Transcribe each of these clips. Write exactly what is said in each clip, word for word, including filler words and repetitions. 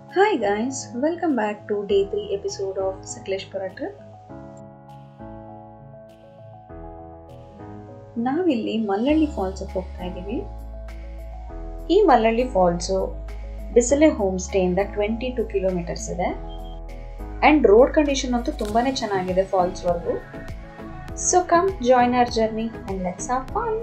Hi guys, welcome back to day three episode of Sakleshpura trip. ನಾವಿಲ್ಲಿ Mallalli falls ಹೋಗ್ತಾ ಇದ್ದೀವಿ. ಈ Mallalli falls Bisile home stay ಇಂದ ಟ್ವೆಂಟಿ ಟೂ ಕಿಲೋಮೀಟರ್ಸ್ ಇದೆ ಅಂಡ್ ರೋಡ್ ಕಂಡೀಷನ್ ಅಂತೂ ತುಂಬಾನೇ ಚೆನ್ನಾಗಿದೆ ಫಾಲ್ಸ್ ವರೆಗೂ. So come join our journey and let's have fun.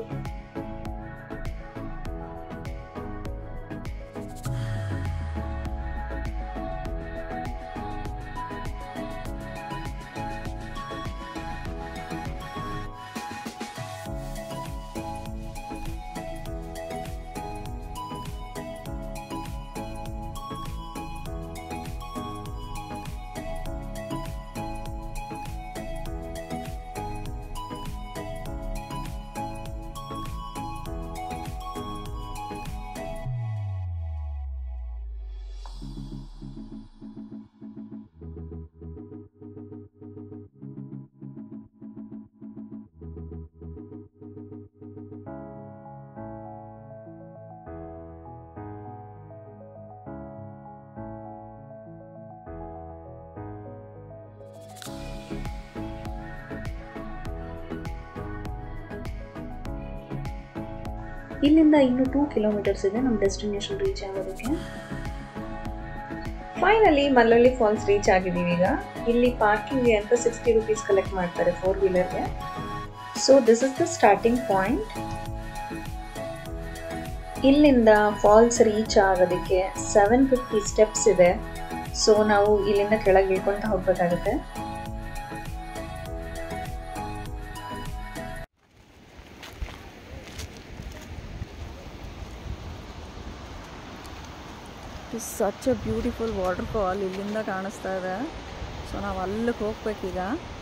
ಇಲ್ಲಿಂದ ಇನ್ನು ಟೂ ಕಿಲೋಮೀಟರ್ಸ್ ಇದೆ ನಮ್ಮ ಡೆಸ್ಟಿನೇಷನ್ ರೀಚ್ ಆಗೋದಕ್ಕೆ. ಫೈನಲಿ ಮಲ್ಲಳ್ಳಿ ಫಾಲ್ಸ್ ರೀಚ್ ಆಗಿದ್ದೀವಿ. ಈಗ ಇಲ್ಲಿ ಪಾರ್ಕಿಂಗ್ಗೆ ಅಂತ ಸಿಕ್ಸ್ಟಿ ರುಪೀಸ್ ಕಲೆಕ್ಟ್ ಮಾಡ್ತಾರೆ ಫೋರ್ ವೀಲರ್ಗೆ. So this is the starting point. ಇಲ್ಲಿಂದ ಫಾಲ್ಸ್ ರೀಚ್ ಆಗೋದಕ್ಕೆ ಸೆವೆನ್ ಫಿಫ್ಟಿ ಸ್ಟೆಪ್ಸ್ ಇದೆ. ಸೊ ನಾವು ಇಲ್ಲಿಂದ ಕೆಳಗೆ ಇಳ್ಕೊಂತ ಹೋಗ್ಬೇಕಾಗುತ್ತೆ. Such a beautiful water fall ಇಲ್ಲಿಂದ ಕಾಣಿಸ್ತಾ ಇದೆ. ಸೊ ನಾವು ಅಲ್ಲಿಗೆ ಹೋಗ್ಬೇಕೀಗ.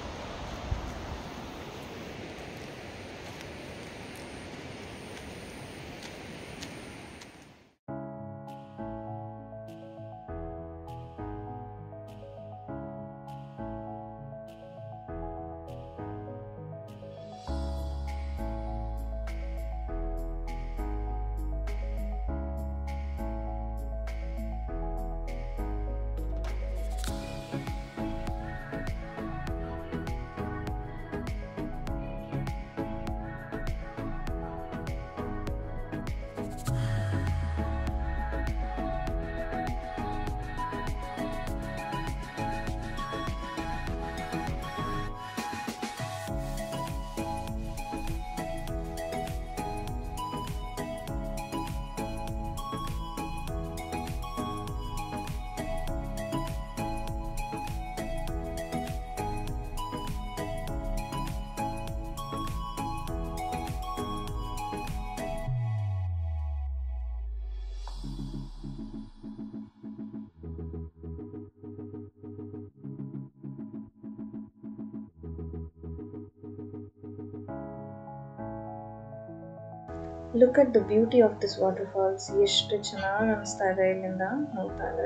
Look at the beauty of this water falls. ಎಷ್ಟು ಚೆನ್ನಾಗಿ ಅನಿಸ್ತಾ ಇದೆ ಇಲ್ಲಿಂದ ನೋಡ್ತಾ ಇದ್ರೆ.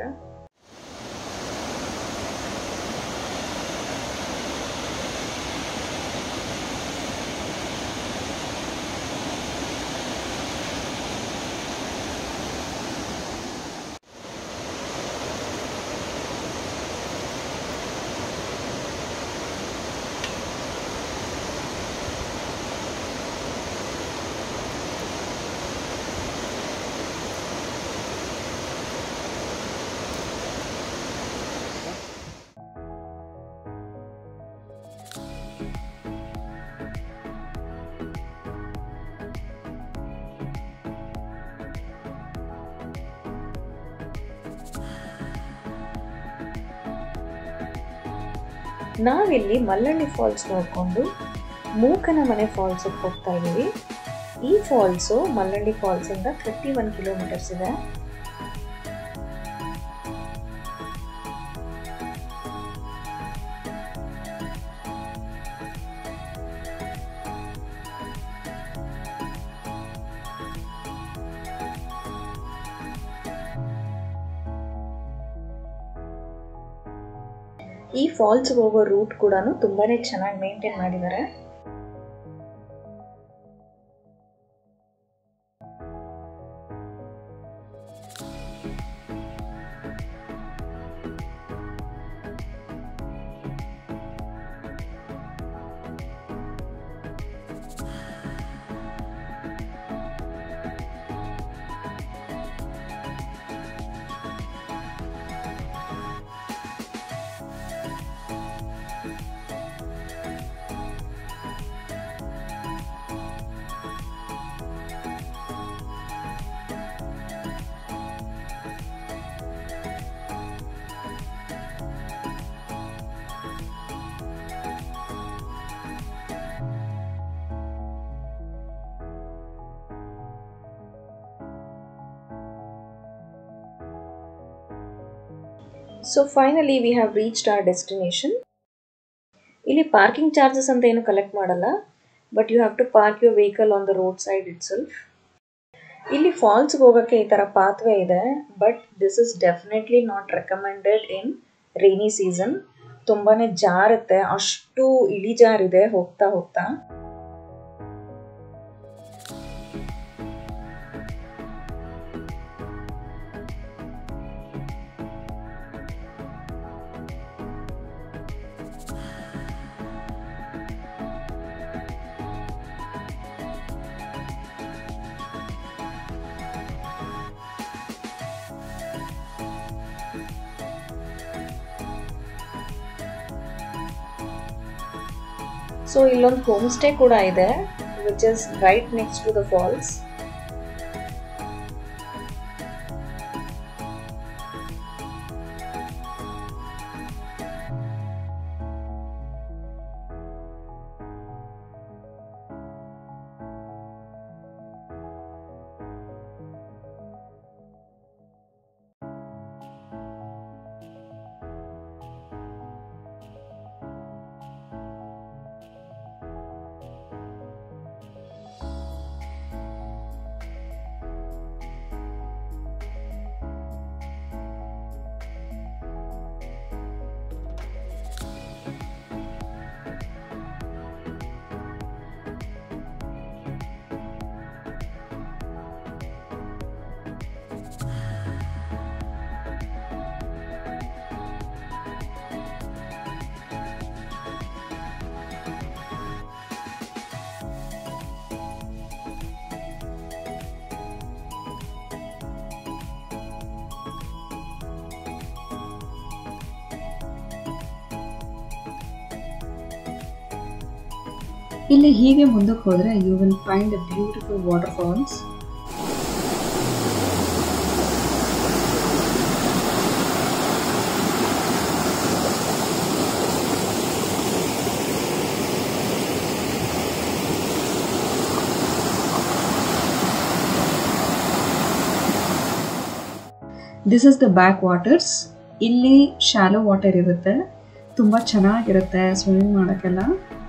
ನಾವಿಲ್ಲಿ ಮಲ್ಲಳ್ಳಿ ಫಾಲ್ಸ್ ನೋಡಿಕೊಂಡು ಮೂಕನ ಮನೆ ಫಾಲ್ಸಿಗೆ ಹೋಗ್ತಾ ಇದ್ದೀವಿ. ಈ ಫಾಲ್ಸು ಮಲ್ಲಳ್ಳಿ ಫಾಲ್ಸಿಂದ ಥರ್ಟಿ ಒನ್ ಕಿಲೋಮೀಟರ್ಸ್ ಇದೆ. ಈ ಫಾಲ್ಸ್ ಹೋಗೋ ರೂಟ್ ಕೂಡ ತುಂಬಾನೇ ಚೆನ್ನಾಗಿ ಮೇಂಟೈನ್ ಮಾಡಿದ್ದಾರೆ. So finally we have reached our destination. ಇಲ್ಲಿ ಪಾರ್ಕಿಂಗ್ ಚಾರ್ಜಸ್ ಅಂತ ಏನು ಕಲೆಕ್ಟ್ ಮಾಡಲ್ಲ, but you have to park your vehicle on the road side itself. ಇಲ್ಲಿ ಫಾಲ್ಸ್ಗೆ ಹೋಗೋಕ್ಕೆ ಈ ಥರ ಪಾತ್ವೇ ಇದೆ, but this is definitely not recommended in rainy season. ತುಂಬಾ ಜಾರುತ್ತೆ, ಅಷ್ಟು ಇಳಿಜಾರಿದೆ ಹೋಗ್ತಾ ಹೋಗ್ತಾ. ಸೊ ಇಲ್ಲೊಂದು ಹೋಮ್ ಸ್ಟೇ ಕೂಡ ಇದೆ, which is right next to the falls. ಇಲ್ಲಿ ಹೀಗೆ ಮುಂದಕ್ಕೆ ಹೋದರೆ you will find a beautiful water falls. This is the back waters. ಇಲ್ಲಿ ಶಾಲೋ ವಾಟರ್ ಇರುತ್ತೆ, ತುಂಬ ಚೆನ್ನಾಗಿರುತ್ತೆ ಸ್ವಿಮ್ಮಿಂಗ್ ಮಾಡೋಕ್ಕೆಲ್ಲ.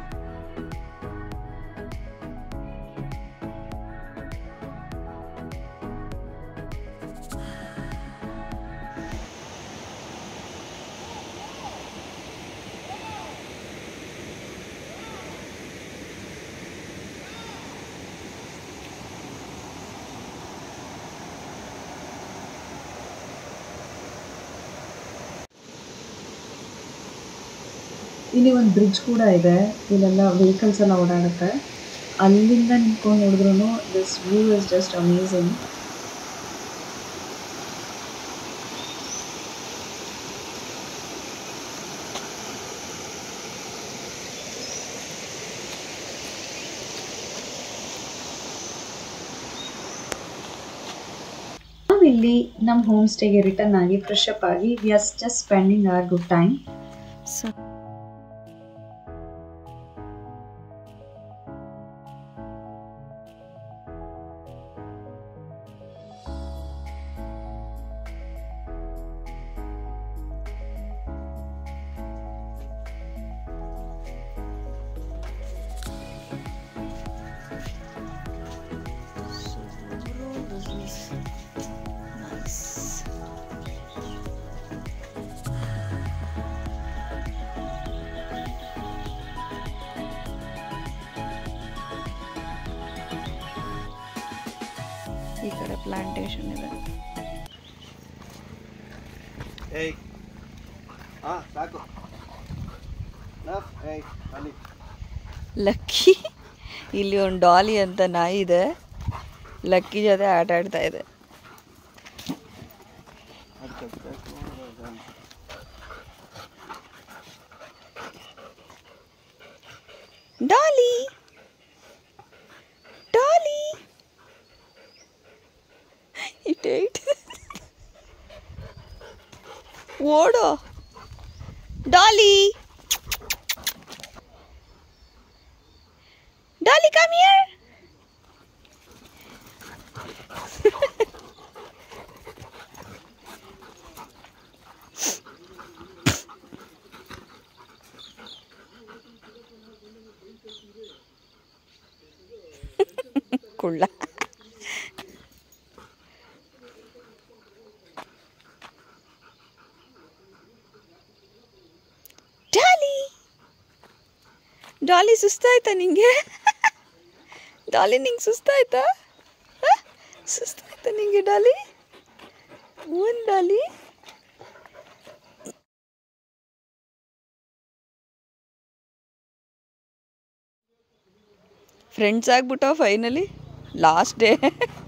ಇಲ್ಲಿ ಒಂದು ಬ್ರಿಡ್ಜ್ ಕೂಡ ಇದೆ, ಇಲ್ಲೆಲ್ಲ ವೆಹಿಕಲ್ಸ್ ಎಲ್ಲ ಓಡಾಡುತ್ತೆ. ಅಲ್ಲಿಂದ ನಿಂತ್ಕೊಂಡು ನೋಡಿದ್ರು this view is just amazing. ನಾವಿಲ್ಲಿ ನಮ್ಮ ಹೋಮ್ ಸ್ಟೇಗೆ ರಿಟರ್ನ್ ಆಗಿ ಫ್ರೆಶ್ ಅಪ್ ಆಗಿ we are just spending our good time. So ಈ ಕಡೆ ಪ್ಲಾಂಟೇಶನ್ ಇದೆ. ಲಕ್ಕಿ ಇಲ್ಲಿ ಒಂದು ಡಾಲಿ ಅಂತ ನಾಯಿ ಇದೆ, ಲಕ್ಕಿ ಜೊತೆ ಆಟ ಆಡ್ತಾ ಇದೆ. ಡಾಲಿ ಡಾಲಿ ಇಟ್ ಓಡೋ ಡಾಲಿ ಡಾಲಿ ಕಮ್ ಹಿಯರ್. ಕುಳ್ಳ. ಡಾಲಿ ಡಾಲಿ ಸುಸ್ತಾಯ್ತಾ ನಿಂಗೆ? ಡಾಲಿ ನಿಂಗೆ ಸುಸ್ತಾಯ್ತಾ? ಸುಸ್ತಾಯ್ತಾ ನಿಂಗೆ ಡಾಲಿ? ಒಂದು ಡಾಲಿ ಫ್ರೆಂಡ್ಸ್ ಆಗ್ಬಿಟ್ಟ finally last day.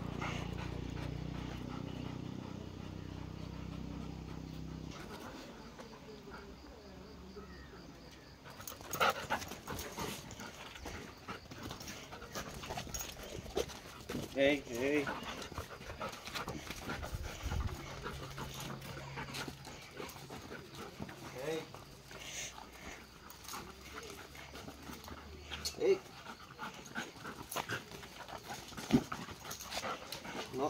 Hey, hey. Hey. Hey. No.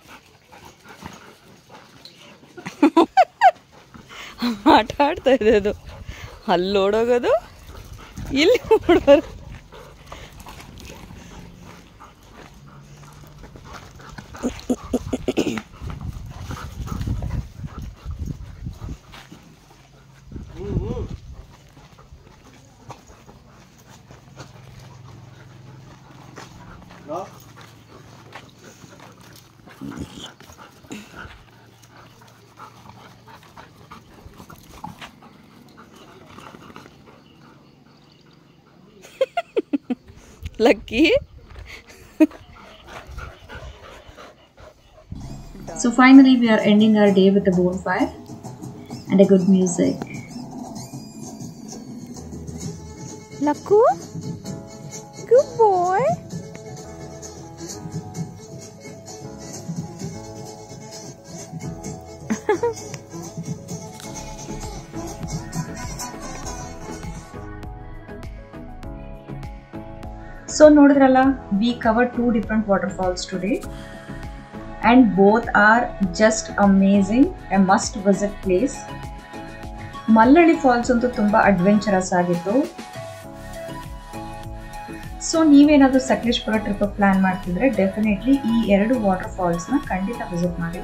ಆಟ ಆಡ್ತಾ ಇದೆ ಅದು. ಅಲ್ಲಿ ಓಡೋಗೋದು, ಇಲ್ಲಿ ಓಡೋದು. No. Lucky. So finally we are ending our day with a bonfire and a good music. Lakku, good boy. So ನೋಡಿದ್ರಲ್ಲ, we covered two different waterfalls today and both are just amazing, a must visit place. Mallalli falls ಅಂತೂ ತುಂಬಾ adventurous ಆಗಿತ್ತು. So ನೀವೇನಾದ್ರೂ Sakleshpur trip plan ಮಾಡ್ತಿದ್ರೆ definitely ಈ ಎರಡು water falls ನ ಖಂಡಿತ ವಿಸಿಟ್ ಮಾಡಿ.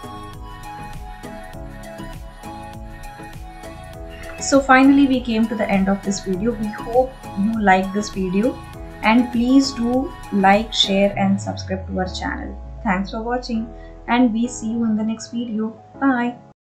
So finally we came to the end of this video. We hope you like this video and please do like, share and subscribe to our channel. Thanks for watching and we see you in the next video. Bye.